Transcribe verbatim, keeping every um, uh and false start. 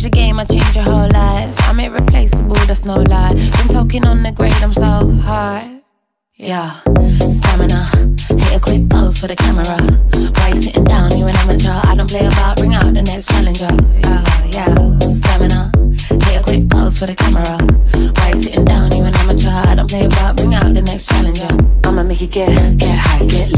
the game, I change your whole life. I'm irreplaceable, that's no lie. Been talking on the grade, I'm so high. Yeah, stamina. Hit a quick pose for the camera. Why you sitting down, you an amateur? I don't play about, bring out the next challenger. Yeah, yeah, stamina. Hit a quick pose for the camera. Why you sitting down, you an amateur? I don't play about, bring out the next challenger. I'ma make you get, get high, get